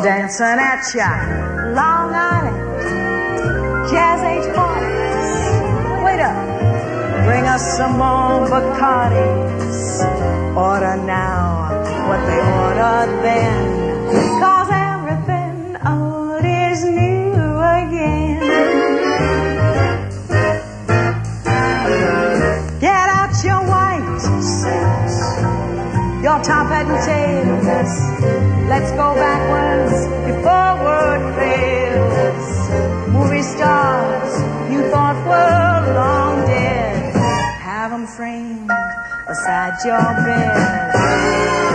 dancing at ya Long Island Jazz age parties. Wait up, bring us some more Bacardis. Order now what they ordered then, 'cause everything old is new again. Get out your white sets, your top hat and tails. Let's go backwards before word fails. Movie stars you thought were long dead, have them framed beside your bed.